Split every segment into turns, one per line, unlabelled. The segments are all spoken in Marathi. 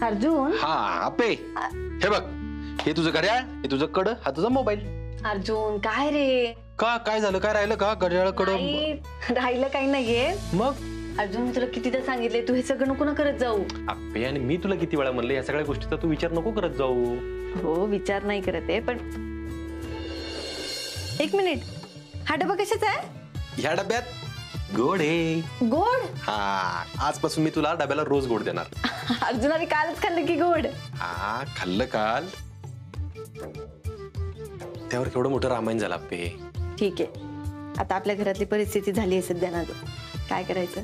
अर्जुन
हा आपे हे बघ, हे तुझं घड्याळ, हे तुझं कड, हा तुझा मोबाईल.
अर्जुन काय रे?
का काय झालं? काय राहिलं का? घड्याळ कड
राहिलं काही नाहीये.
मग
अर्जुन मी तुला कितीदा सांगितले तू हे सगळं नको ना करत जाऊ.
आपे आणि मी तुला किती वेळा म्हणले या सगळ्या गोष्टीचा तू विचार नको करत जाऊ.
हो विचार नाही करत आहे पण एक मिनिट, हा डबा कशाचा आहे?
ह्या डब्यात गोड आहे.
गोड?
हा आजपासून मी तुला डब्याला रोज गोड देणार.
अर्जुन आम्ही कालच खाल्लं की गोड.
हा खाल्लं काल, त्यावर केवढं मोठं रामायण झालं आपे.
ठीक आहे, आता आपल्या घरातली परिस्थिती झाली आहे सध्या ना, काय करायचं?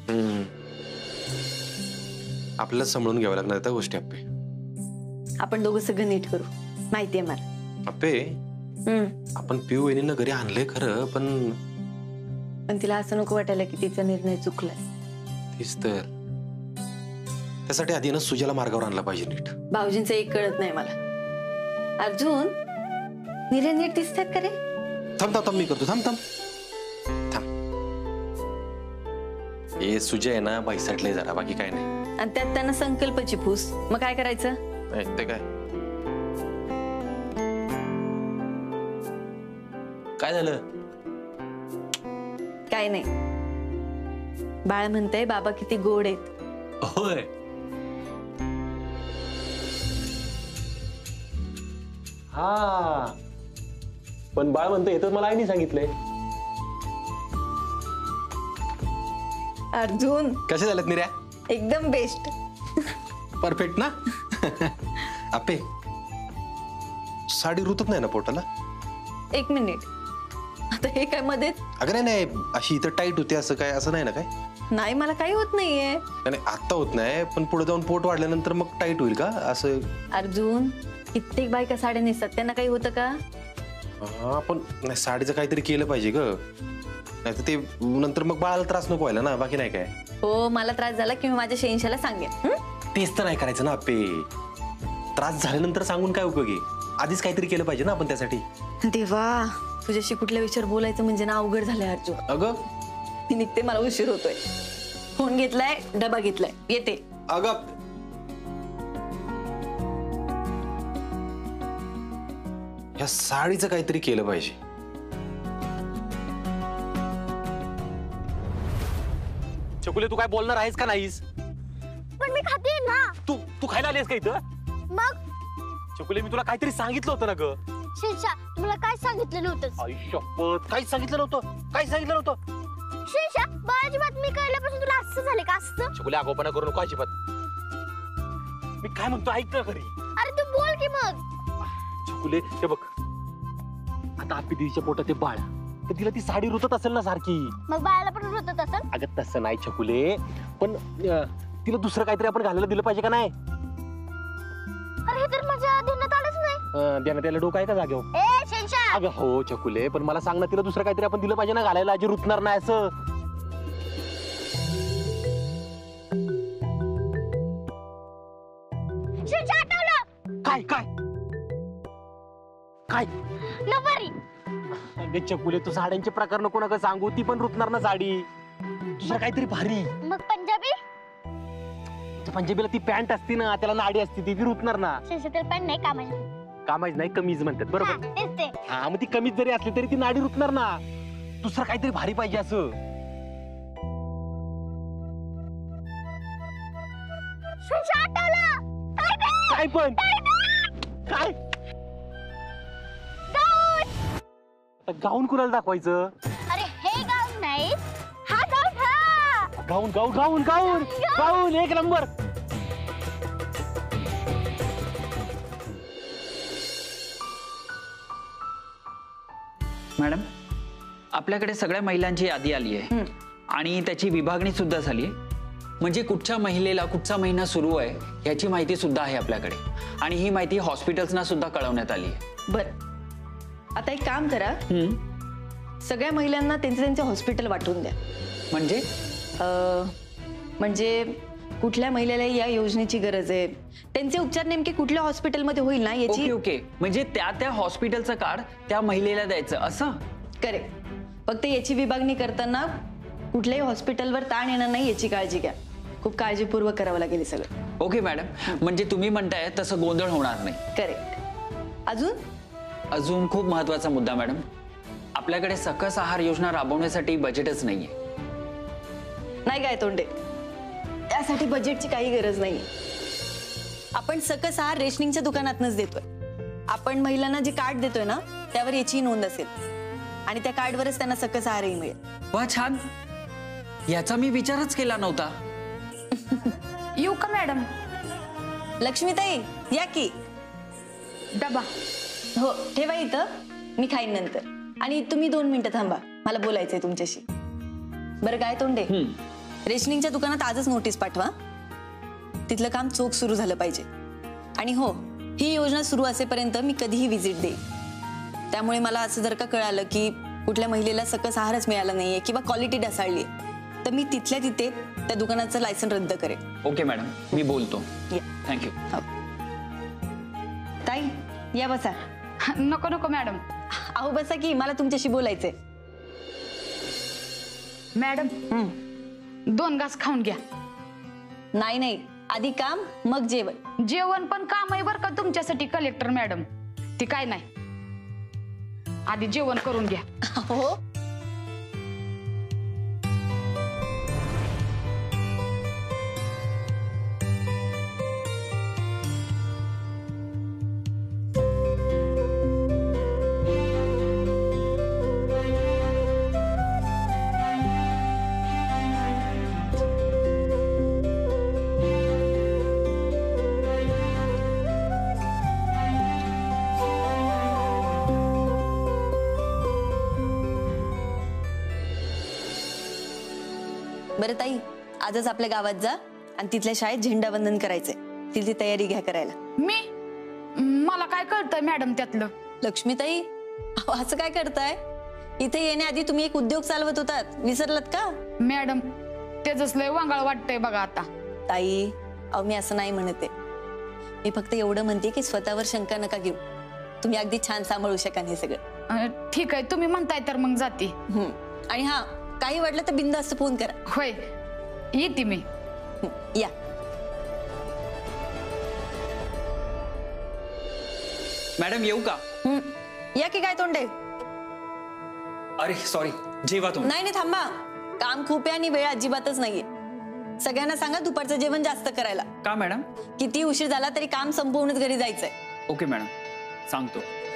आपल्याला सांभाळून घ्यावं लागणार त्या गोष्टी आपे.
आपण दोघं सगळं नीट करू, माहितीये मला.
आपे आपण पिऊ वहिनीनं घरी आणलंय खरं,
पण तिला असं नको वाटायला की तिचा निर्णय चुकलाय.
तीच तर, त्यासाठी आधी ना सुजाला मार्गावर आणला पाहिजे नीट.
भाऊजींचं एक कळत नाही मला. अर्जुन निरे नीट दिसतात का रे?
थांब थांब थांब, मी करतो. थांब थांब थांब. हे सुजय आहे ना बाईसाटले जरा, बाकी काय नाही.
आणि त्यात त्यांना संकल्पची फूस, मग काय करायचं?
नाही ते काय काय झालं?
काय नाही, बाळ म्हणतंय बाबा किती गोड आहेत.
होय हा, पण बाळ म्हणतं येतं मला आईने सांगितलंय.
अर्जुन
कसे झालेत निऱ्या?
एकदम बेस्ट,
परफेक्ट ना? आपे साडी रुतत नाही ना पोटाला?
एक मिनिट, आता हे काय मध्ये?
अगं नाही, अशी इथं टाईट होते असं काय, असं नाही ना काय?
नाही मला काही होत नाहीये.
नाही आता होत नाही, पण पुढे जाऊन पोट वाढल्यानंतर मग टाईट होईल का असं?
अर्जुन कित्येक बायका साड्या नेसतात, त्यांना काही होतं का?
हा पण नाही, साडीचं काहीतरी केलं पाहिजे ग, नाही तर ते नंतर मग बाळाला त्रास नको व्हायला ना, बाकी नाही काय.
हो मला त्रास झाला की मी माझ्या शेंशाला सांगेन.
तेच तर नाही करायचं ना आपे, त्रास झाल्यानंतर सांगून काय उपयोगी, आधीच काहीतरी केलं पाहिजे ना आपण त्यासाठी.
देवा तुझ्याशी कुठल्या विषयावर बोलायचं म्हणजे ना अवघड झालंय अर्जुन.
अगं
मी निघते, मला उशीर होतोय. फोन घेतलाय, डबा घेतलाय, येते.
अगं या साडीचं काहीतरी केलं पाहिजे. चकुले तू काय बोलणार आहेस का नाहीस?
पण मी खाते ना.
तू तू खायला आलीस का इथं?
मग
चकुले मी तुला काहीतरी सांगितलं होतं ना ग.
शेषा तुम्हाला काय सांगितलं नव्हतं?
आई शपथ, काहीच सांगितलं नव्हतं, काहीच सांगितलं नव्हतं.
शेषा बाळाची बातमी कळल्यापासून तुला असं झाले का? असं
चकुले आगोपणा करू नको अजिबात. मी काय म्हणतो ऐक ना खरी.
अरे तू बोल की मग.
चकुले हे बघ, आता आपली दिदीच्या पोटात ते बाळ, तर तिला ती साडी रुतत असेल ना सारखी.
मग बाळाला पण होत असेल.
अगं तसं नाही छकुले, पण तिला दुसरं काहीतरी आपण घालायला दिलं पाहिजे का नाही?
अरे हे तर माझ्या ध्यानात आलंच नाही.
देण्यात त्याला डोकं आहे का जागेवर?
ए शेषा
अगं हो छकुले, पण मला सांग ना, तिला दुसरं काहीतरी आपण दिलं पाहिजे ना घालायला, अजी रुतणार नाही असं.
शेषा आठवलं.
काय काय काय?
नवरी.
अगं छकुले तू साड्यांचे प्रकार नको नका सांगू, ती पण रुतणार ना साडी. दुसरं काहीतरी भारी.
मग पंजाबी.
पंजाबीला ती पॅन्ट असती ना, त्याला नाडी असती, ती रुतणार ना.
शेषा तर पण नाही कामाची.
कामाच नाही, कमीज म्हणतात बरोबर.
तेच ते.
हा मग ती कमीज जरी असली तरी ती नाडी रुतणार ना. दुसरं काहीतरी भारी पाहिजे असं.
शेषा आठवलं.
काय पण काय? आता गाऊन कुणाला दाखवायचं?
अरे हे गाऊन नाही, हा गाऊन. हा
गाऊन गाऊन गाऊन गाऊन गाऊन एक नंबर.
मॅडम आपल्याकडे सगळ्या महिलांची यादी आली आहे आणि त्याची विभागणी सुद्धा झाली आहे. म्हणजे कुठच्या महिलेला कुठचा महिना सुरू आहे याची माहिती सुद्धा आहे आपल्याकडे, आणि ही माहिती हॉस्पिटल्सना सुद्धा कळवण्यात आली आहे.
बरं आता एक काम करा, सगळ्या महिलांना त्यांचे हॉस्पिटल वाटून द्या. म्हणजे कुठल्या महिलेला या योजनेची गरज आहे, त्यांचे उपचार नेमके कुठल्या हॉस्पिटलमध्ये होईल ना याची.
ओके ओके, म्हणजे त्या हॉस्पिटलचं कार्ड त्या महिलेला द्यायचं असं.
करेक्ट. फक्त याची विभागणी करताना कुठल्याही हॉस्पिटलवर ताण येणार नाही याची काळजी घ्या. खूप काळजीपूर्वक करावं लागेल सगळं.
ओके मॅडम, म्हणजे तुम्ही म्हणताय तसं गोंधळ होणार नाही.
करेक्ट.
अजून खूप महत्वाचा मुद्दा मॅडम, आपल्याकडे सकस आहार योजना राबवण्यासाठी बजेटच नाहीये.
नाही काय तोंडे, त्यासाठी बजेटची काही गरज नाही. आपण सकस आहार रेशनिंगच्या दुकानातनच देतोय. आपण महिलांना जे कार्ड देतोय ना, त्यावर याची नोंद असेल आणि त्या कार्डवरच त्यांना सकस आहारही मिळेल.
वा, छान. याचा मी विचारच केला नव्हता.
येऊ का मॅडम?
लक्ष्मीताई या की.
डबा
हो ठेवा इथं, मी खाईन नंतर. आणि तुम्ही 2 मिनिटं थांबा, मला बोलायचंय तुमच्याशी. बरं काय तोंडे, रेशनिंगच्या दुकानात आजच नोटीस पाठवा. तिथलं काम चोख सुरू झालं पाहिजे. आणि हो, ही योजना सुरू असेपर्यंत मी कधीही व्हिजिट देईन. त्यामुळे मला असं जर का कळालं की कुठल्या महिलेला सकस आहारच मिळाला नाहीये किंवा क्वालिटी ढासळली, तर मी तिथल्या तिथे त्या दुकानाचं लायसन रद्द करेन.
ओके मॅडम, मी बोलतो.
या.
थँक्यू.
ताई या बसा.
नको नको मॅडम.
अहो बसा की, मला तुमच्याशी बोलायचंय.
मॅडम 2 घास खाऊन घ्या.
नाही नाही, आधी काम मग जेवण.
जेवण पण काम आहे बरं का तुमच्यासाठी कलेक्टर मॅडम. ती काय नाही, आधी जेवण करून घ्या.
हो बरं ताई, आजच आपल्या गावात जा आणि तिथल्या शाळेत झेंडावंदन करायचंय. तिथली तयारी घ्या करायला.
मला काय कळतंय मॅडम त्यातलं?
लक्ष्मीताई, अहो, असं काय करताय? इथे येण्याआधी तुम्ही एक उद्योग चालवत होतात, विसरलात का?
मॅडम त्याच लय वांगाळ वाटतंय बघा आता.
ताई अहो, मी असं नाही म्हणते. मी फक्त एवढं म्हणते की स्वतःवर शंका नका घेऊ. तुम्ही अगदी छान सांभाळू शकाल हे सगळं.
ठीक आहे, तुम्ही म्हणताय तर मग जाते.
आणि हा, काही वाटलं तर बिनधास्त फोन करा.
होय, येते मी.
या.
मॅडम येऊ का?
या की काय तोंडे.
अरे सॉरी, जेवा तुम्ही.
नाही नाही थांबा, काम खूप आहे आणि वेळ अजिबातच नाहीये. सगळ्यांना सांगा दुपारचं जेवण जास्त करायला.
का मॅडम?
किती उशीर झाला तरी काम संपवूनच घरी जायचंय.
ओके मॅडम, सांगतो.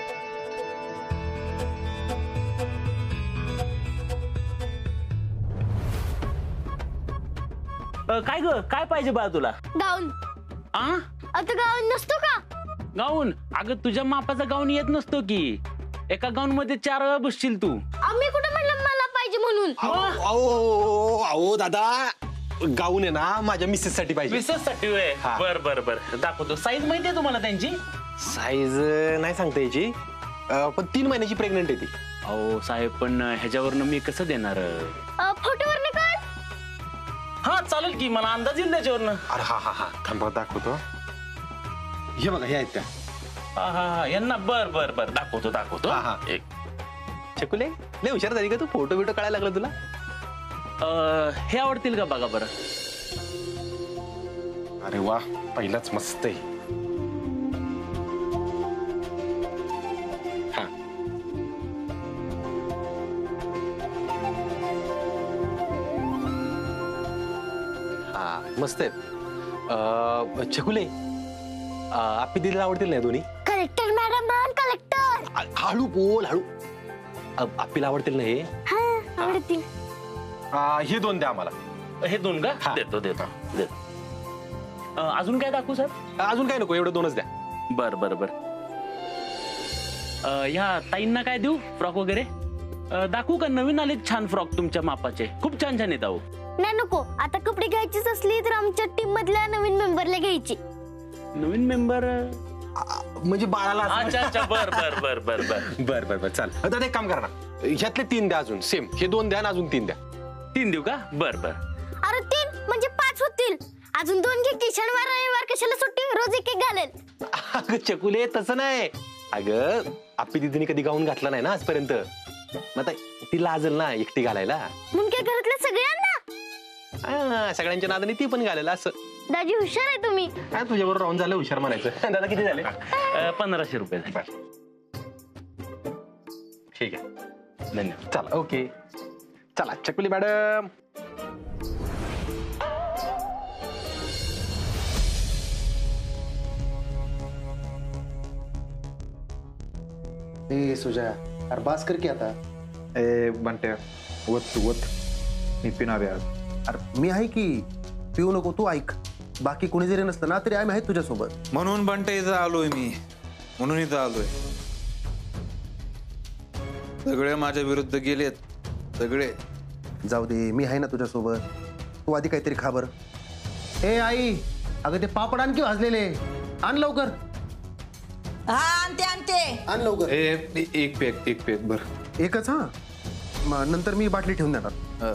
काय ग, काय पाहिजे बा तुला?
गाऊन.
आ
आता गाऊन नसतो का?
गाऊन? अगं तुझ्या मापाचा गाऊन येत नसतो की. एका गाऊन मध्ये 4 वेळा बसशील तू.
आम्ही कुठं म्हणलं मला पाहिजे म्हणून?
अहो दादा, गाऊन आहे ना माझ्या मिसेस साठी पाहिजे.
विशेष साठी होय?
हा.
बर बर बर, दाखवतो. साईज माहिती आहे तुम्हाला त्यांची?
साईज नाही सांगता याची, पण 3 महिन्याची प्रेग्नंट आहे ती.
अहो साहेब, पण ह्याच्यावरनं मी कसं देणार?
फोटोवर काढ.
हा चालेल की, मला अंदाज येईल त्याच्यावरनं.
अरे हा हा हा, थांबा दाखवतो. हे बघा, हे आहेत त्या.
हा हा हा, यांना बर बर बर, दाखवतो.
हा, हा.
एक
चकुले, लय हुशार झाली का तू? फोटो बिटो काढायला लागला तुला?
हे आवडतील का बघा बरं.
अरे वा, पहिलाच मस्त आहे. हा. हा मस्त आहेत. छकुले, आपली दिदीला आवडतील नाही दोन्ही?
कलेक्टर मॅडम म्हण, कलेक्टर.
हळू बोल, हळू. आपल्याला आवडतील ना हे?
हा, आवडतील.
हे 2 द्या आम्हाला.
हे 2 का?
हा.
देतो. अजून काय दाखवू सर?
अजून काय नको, एवढं 2च द्या.
बर बर बर. ह्या ताईंना काय देऊ? फ्रॉक वगैरे दाखवू का? नवीन आले छान फ्रॉक तुमच्या मापाचे, खूप छान छान येत. अहो
नाही नको, आता कपडे घ्यायचीच असली तर आमच्या टीम मधल्या नवीन मेंबरला घ्यायची.
नवीन मेंबर
म्हणजे बाळाला
अच्छा अच्छा, बर बर बर बर बर
बर बर बर, चाल. आता एक काम करा ना, ह्यातले 3 द्या अजून सेम. हे 2 द्या आणि अजून 3 द्या.
3 देऊ का? बर बर.
अरे 3 म्हणजे 5 होतील. अजून 2 घे की, शनिवार रविवार कशाला सुट्टी, रोज एक घालेल.
अगं चकुले, तसं नाही. अगं आपली दिदीने कधी गाऊन घातला नाही ना आजपर्यंत. मग आता ती लाजल ना एकटी घालायला.
म्हणून काय घरातल्या सगळ्यांना?
सगळ्यांच्या नादाने ती पण घालेल असं.
दाजी हुशार आहे तुम्ही.
काय तुझ्याबरोबर राहून झालं हुशार म्हणायचं. दादा किती झाले?
1500 रुपये झाले.
ठीक आहे, धन्यवाद. चला ओके, चला चकुली मॅडम.
ए सुजया, अरे बास कर की आता.
ए बंट्या, वत तू वत, मी पिणार आहे आज.
अरे मी आहे की, पिऊ नको तू, ऐक. बाकी कोणी जरी नसतं ना तरी आम्ही आहेत तुझ्यासोबत.
म्हणून बंट्या इथं आलोय मी, म्हणून इथं आलोय. सगळे माझ्या विरुद्ध गेलेत, सगळे.
जाऊ दे, मी आहे ना तुझ्यासोबत. तू आधी काहीतरी खा बरं. ए आई, अगं ते पापड आणखी भाजलेले आण लवकर.
हा आणते आणते.
आण लवकर.
एक पॅक बर.
एकच हा, मग नंतर मी बाटली ठेवून देणार.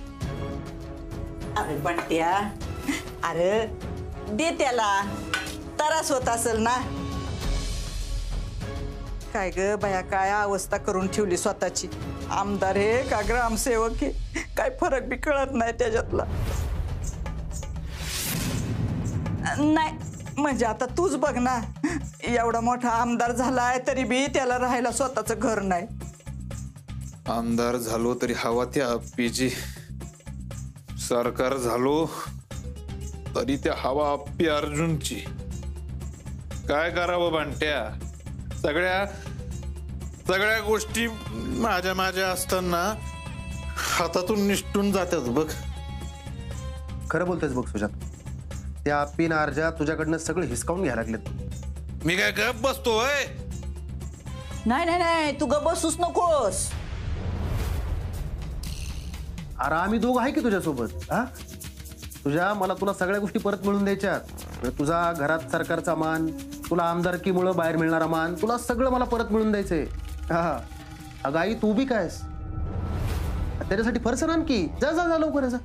अरे बंट्या, अरे दे त्याला, त्रास होत असेल ना. काय ग बाया, काय अवस्था करून ठेवली स्वतःची. आमदार हे का ग्रामसेवक हे, काय फरक बी कळत नाही त्याच्यातला. नाही म्हणजे आता तूच बघ ना, एवढा मोठा आमदार झालाय तरी बी त्याला राहायला स्वतःच घर नाही.
आमदार झालो तरी हवा त्या अप्पीची, सरकार झालो तरी त्या हवा अप्पी अर्जुनची. काय करावं बंट्या, सगळ्या गोष्टी माझ्या असताना हातातून निष्ठून जातात बघ.
खरं बोलतेस बघ सुजात, त्या आप्पीन अर्जा तुझ्याकडनं सगळं हिसकावून घ्यायला लागलेत.
मी काय गप बसतोय?
नाही तू ग बसूच नकोस.
अरे आम्ही दोघं आहे की तुझ्यासोबत. हा तुला सगळ्या गोष्टी परत मिळून द्यायच्यात. म्हणजे तुझा घरात सरकारचा मान, तुला आमदारकीमुळं बाहेर मिळणारा मान, तुला सगळं मला परत मिळून द्यायचंय. हा अगं आई, तू बी कायस, त्याच्यासाठी फरसन आणखी. जा लवकर जा.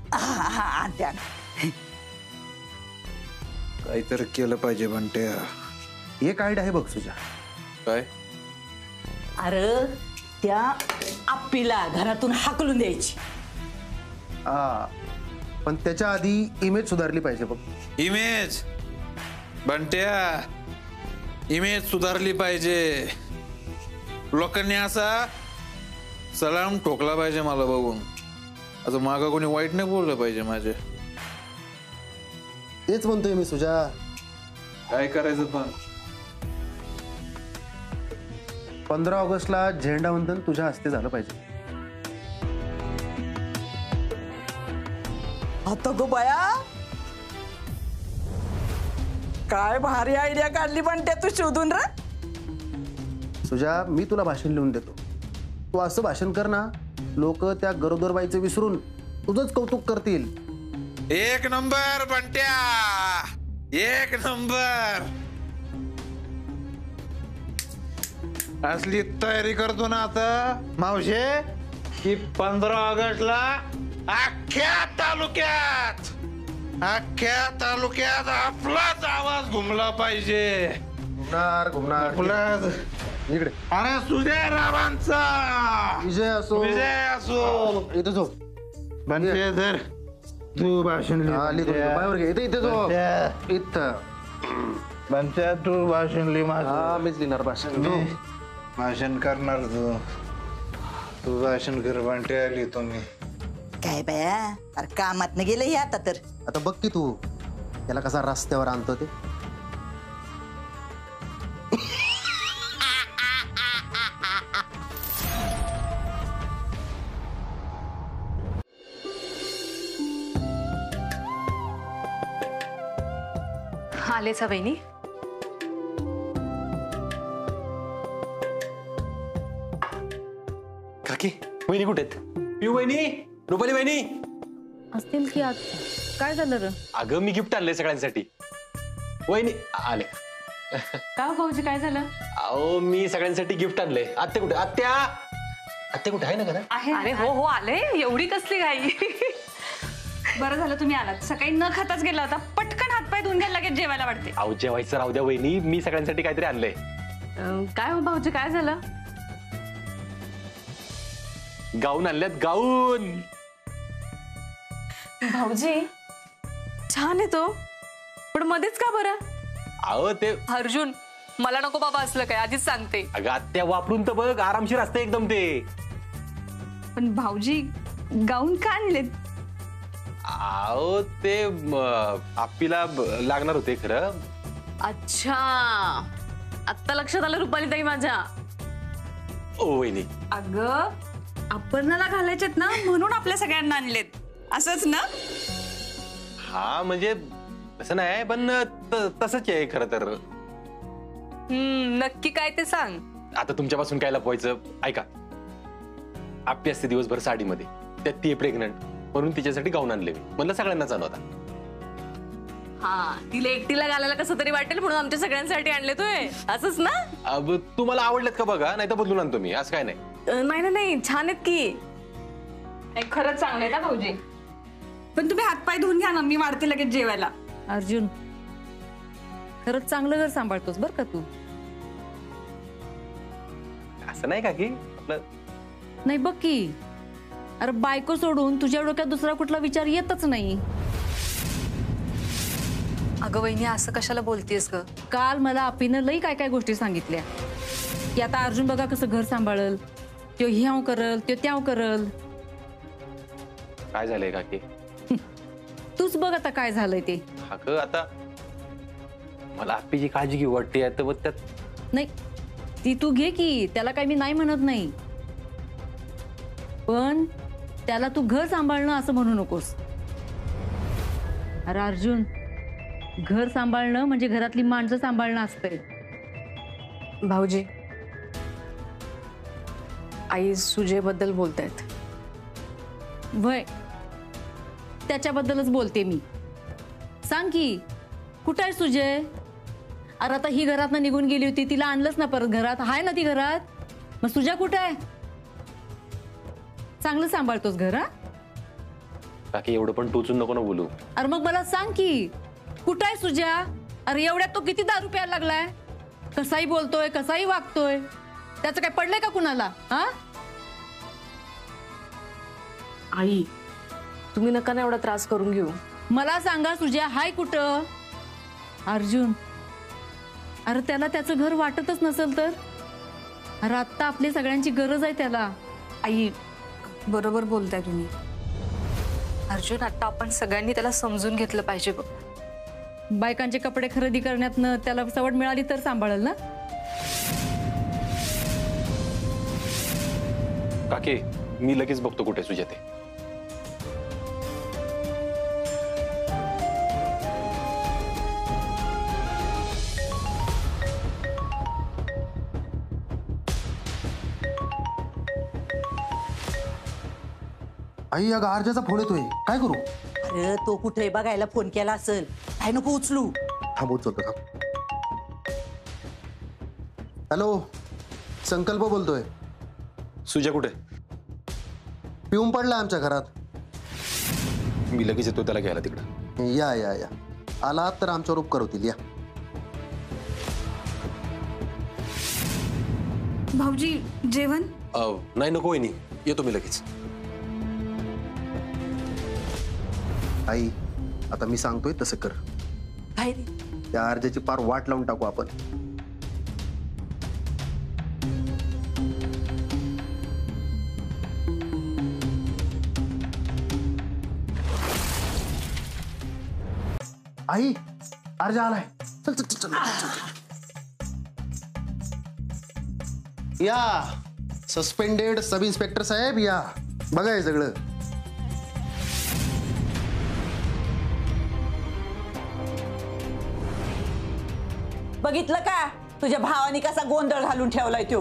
काहीतरी केलं पाहिजे बंट्या.
एक आयडिया आहे बघ तुझ्या.
काय?
अरे त्या आप्पीला घरातून हाकलून द्यायची.
हा, पण त्याच्या आधी इमेज सुधारली पाहिजे बघ.
इमेज बंट्या, इमेज सुधारली पाहिजे. लोकांनी असा सलाम ठोकला पाहिजे मला बघून. असं मागं कोणी वाईट नाही बोललं पाहिजे माझे.
तेच म्हणतोय मी सुजा.
काय करायचं पण?
15 ऑगस्टला झेंडावंदन तुझ्या हस्ते झालं पाहिजे.
आता गो बाया, काय भारी आयडिया काढली बंट्या तू शोधून रे.
सुजा, मी तुला भाषण लिहून देतो. तू असं भाषण कर ना, लोक त्या गरोदर बाईचं विसरून तुझंच कौतुक करतील.
एक नंबर बंट्या, एक नंबर. असली तयारी करतो ना आता मावशे की 15 ऑगस्टला अख्ख्या तालुक्यात आपलाच आवाज घुमला पाहिजे.
घुमणार इकडे.
अरे सुजयरावांचा
विजय असो इथं जो
बंट्या धर, तू भाषण
पायावर घे. इथे जो इथं
बंट्या, तू भाषण लिहि.
हा मीच लिहिणार भाषण.
भाषण करणार तू भाषण कर बंट्या, लिहितो मी.
काय बाया, अरे कामात न गेलं हे आता तर.
आता बघ की तू त्याला कसा रस्त्यावर आणतो ते.
आलेच हा बहिणी.
काकी, वहिनी कुठे आहेत? पिऊ वहिनी, रुपाली वहिनी
असतील की आत. काय झालं र?
अगं मी गिफ्ट आणलंय सगळ्यांसाठी. वहिनी आले.
का भाऊजी, काय झालं?
अहो मी सगळ्यांसाठी गिफ्ट आणलंय. आत्या कुठे? आत्या कुठे आहे ना घरात?
अरे हो आले. एवढी कसली घाई? बरं झालं तुम्ही आलात. सकाळी न खाताच गेला होता. पटकन हातपाय धुवून घ्यायला लगेच जेवायला वाटते.
अहो जेवायचं राहू द्या वहिनी, मी सगळ्यांसाठी काहीतरी आणलंय.
काय हो भाऊजी, काय झालं?
गाऊन आणल्यात, गाऊन.
भाऊजी छान आहे तो.
पण मध्येच का बरं?
अहो ते
अर्जुन, मला नको बाबा असलं काय, आधीच सांगते.
अगं आत्या वापरून तर बघ, आरामशीर असते एकदम ते.
पण भाऊजी गाऊन का आणलेत?
अहो ते आप्पीला लागणार होते खरं.
अच्छा, आत्ता लक्षात आलं रुपाली ताई माझ्या.
ओ वहिनी,
अगं अपर्णाला घालायचेत ना, म्हणून आपल्या सगळ्यांना आणलेत, असंच ना?
हा म्हणजे तसं नाही, पण तसंच आहे खरं तर.
नक्की काय ते सांग.
आता तुमच्यापासून काय लपवायचं. ऐका, आप्पी असते दिवसभर साडीमध्ये, त्यात ती प्रेग्नंट, म्हणून तिच्यासाठी गाऊन आणले मी. म्हणलं सगळ्यांनाच आणवता.
हा, तिला एकटीला घालायला कसं तरी वाटेल म्हणून आमच्या सगळ्यांसाठी आणले तोय, असंच ना?
अब तुम्हाला आवडलेत का बघा, नाही तर बदलून आणतो मी, असं काय नाही.
नाही छान आहेत की.
खरंच चांगलंय ना भाऊजी. पण तुम्ही हातपाय धुवून घ्या ना, मी वाढते लगेच जेवायला.
अर्जुन, खरंच चांगलं घर सांभाळतोस बर का तू.
असं नाही का की आपलं.
नाही बघ की, अरे बायको सोडून तुझ्या डोक्यात दुसरा कुठला विचार येतच नाही.
अगं वहिनी, असं कशाला बोलतेस ग?
काल मला आपीनं लई काय काय गोष्टी सांगितल्या की आता अर्जुन बघा कसं घर सांभाळल, त्यो ह्याव करल, त्यो त्याव करल.
काय झालंय काकी?
तूच बघ आता काय झालंय ते.
अगं आता मला आप्पीची काळजी घेऊ वाटते, तर त्यात
नाही ती तू घे की, त्याला काही मी नाही म्हणत नाही, पण त्याला तू घर सांभाळणं असं म्हणू नकोस. अरे अर्जुन, घर सांभाळणं म्हणजे घरातली माणसं सांभाळणं असतंय.
भाऊजी, आई सुजयबद्दल बोलतायत.
वय, त्याच्याबद्दलच बोलते मी. सांग की, कुठं आहे सुजय? अरे आता ही घरातनं निघून गेली होती, तिला आणलंच ना परत घरात. हाय ना ती घरात? मग सुजय कुठं आहे? चांगलं सांभाळतोस घर? हा,
काकी एवढं पण टोचून नको ना बोलू.
अरे मग मला सांग की, कुठं आहे सुजय? अरे एवढ्यात तो किती दारू प्यायला लागलाय, कसाही बोलतोय, कसाही वागतोय. त्याचं काय पडलंय का कुणाला? हा,
आई तुम्ही नका ना एवढा त्रास करून घेऊ.
मला सांगा सुजय हाय कुठं? अर्जुन, अरे त्याला त्याचं घर वाटतच नसेल तर? अरे आत्ता आपली सगळ्यांची गरज आहे त्याला.
आई बरोबर बोलताय तुम्ही. अर्जुन, आता आपण सगळ्यांनी त्याला समजून घेतलं पाहिजे बघ.
बायकांचे कपडे खरेदी करण्यातनं त्याला सवड मिळाली तर सांभाळेल ना.
काकी मी लगेच बघतो कुठे सुजय ते.
आई, अगं अर्जाचा फोन येतोय, काय करू?
अरे तो कुठे बघायला फोन केला असेल, काय नको उचलू.
थांब उचलतो, थांब. हॅलो, संकल्प बोलतोय.
सुजय कुठे?
पिऊन पडलाय आमच्या घरात.
मी लगेच येतो त्याला घ्यायला तिकडं.
या या या, आलात तर आमच्यावर उपकार होतील. या.
भाऊजी जेवण?
नाही नको वहिनी, येतो मी लगेच.
आई, आता मी सांगतोय तसं कर.
काय रे?
त्या अर्जाची पार वाट लावून टाकू आपण. आई, अर्जा आलाय. चल चल चल, या. सस्पेंडेड सब इन्स्पेक्टर साहेब या, बघा हे सगळं.
बघितलं का तुझ्या भावाने कसा गोंधळ घालून ठेवलाय तो?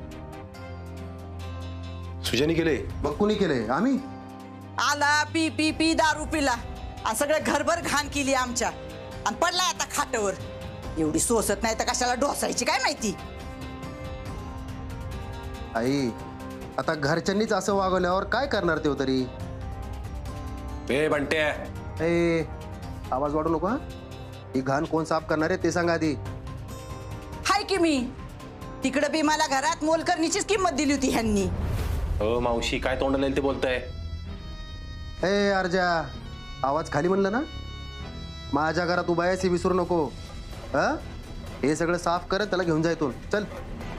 सुजयने केले?
मग कुणी केलंय? आम्ही.
आला पी पी पी दारू पिला, सगळं घरभर घाण केली आमच्या, आणि पडलाय आता खाटावर. एवढी सोसत नाही तर कशाला ढोसायची काय माहिती.
आई, आता घरच्यांनीच असं वागवल्यावर काय करणार ते तरी?
ए बंट्या,
ए आवाज वाढू नको. ही घाण कोण साफ करणार आहे ते सांगा आधी.
हाय की मी तिकडे बी मला घरात मोलकरणीचीच किंमत दिली होती ह्यांनी.
हो मावशी, काय तोंडाला येईल ते बोलताय?
ए अर्जा, आवाज खाली म्हणलं ना. माझ्या घरात उभा आहेस हे विसरू नको. हा हे सगळं साफ करत त्याला घेऊन जा इथून. चल.